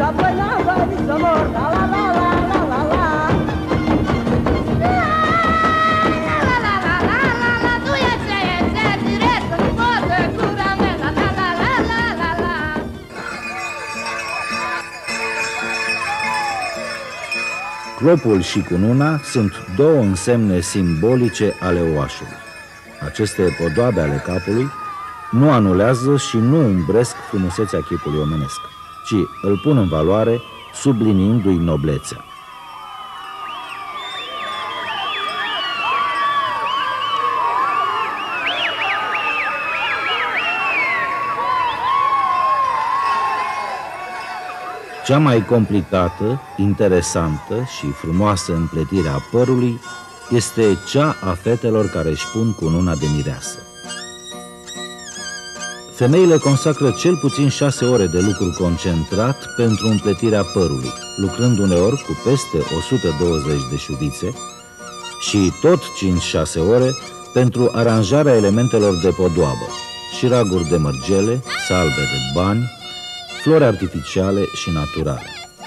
Clopul și cununa sunt două însemne simbolice ale oașului. Aceste podoabe ale capului nu anulează și nu umbresc frumusețea chipului omenesc, ci îl pun în valoare, subliniindu-i noblețea. Cea mai complicată, interesantă și frumoasă împletire a părului este cea a fetelor care își pun cununa de mireasă. Femeile consacră cel puțin 6 ore de lucru concentrat pentru împletirea părului, lucrând uneori cu peste 120 de șuvițe și tot 5-6 ore pentru aranjarea elementelor de podoabă, șiraguri de mărgele, salbe de bani, flori artificiale și naturale.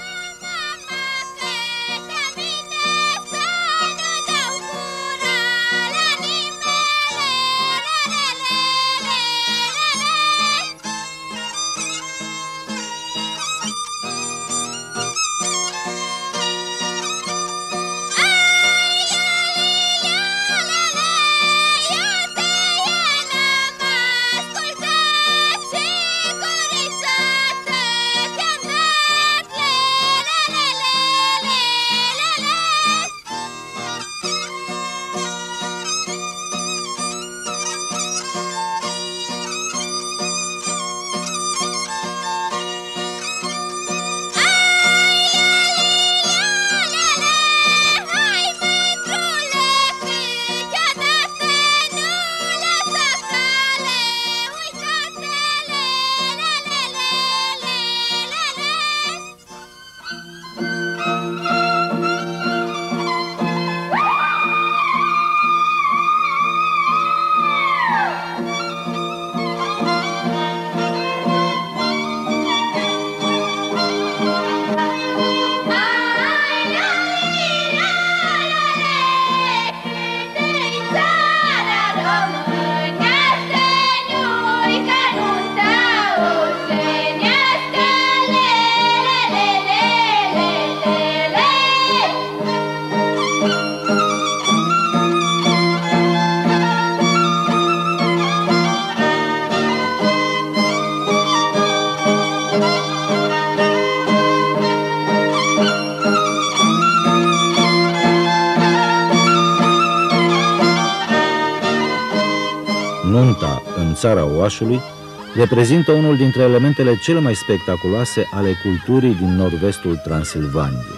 Nunta în țara oașului reprezintă unul dintre elementele cele mai spectaculoase ale culturii din nord-vestul Transilvaniei.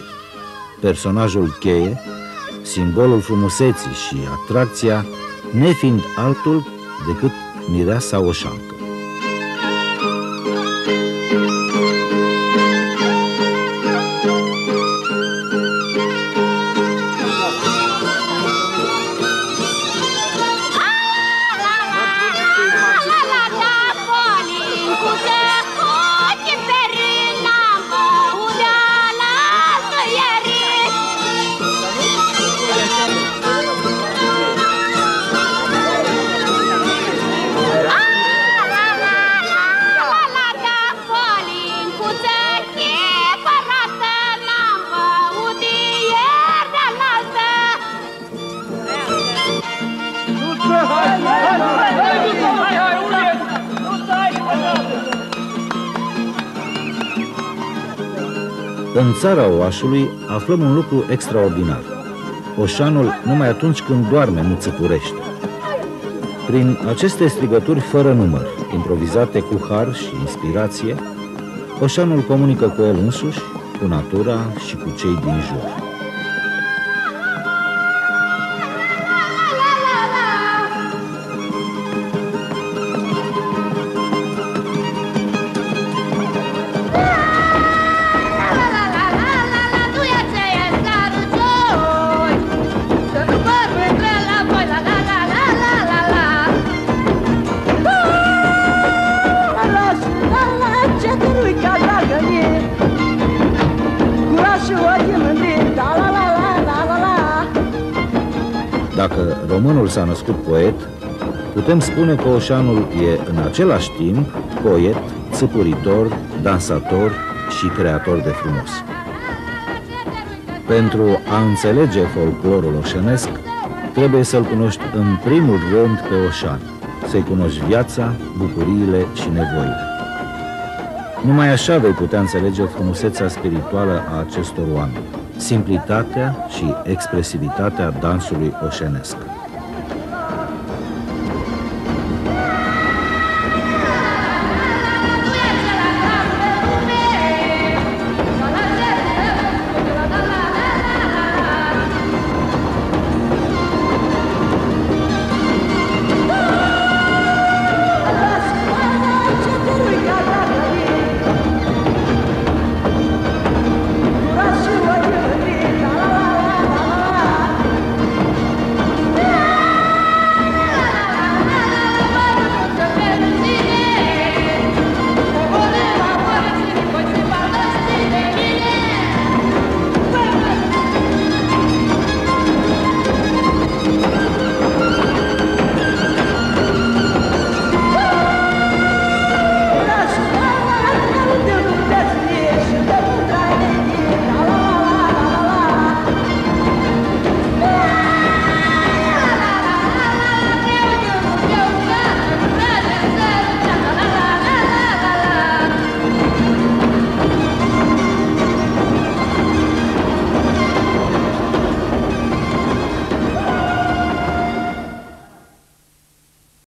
Personajul cheie, simbolul frumuseții și atracția, nefiind altul decât mireasa oșancă. În țara oașului aflăm un lucru extraordinar. Oșanul numai atunci când doarme nu țăpurește. Prin aceste strigături fără număr, improvizate cu har și inspirație, oșanul comunică cu el însuși, cu natura și cu cei din jur. Dacă românul s-a născut poet, putem spune că Oșanul e în același timp poet, țăpuritor, dansator și creator de frumos. Pentru a înțelege folclorul oșenesc, trebuie să-l cunoști în primul rând pe Oșan, să-i cunoști viața, bucuriile și nevoile. Numai așa vei putea înțelege frumusețea spirituală a acestor oameni, simplitatea și expresivitatea dansului oșenesc.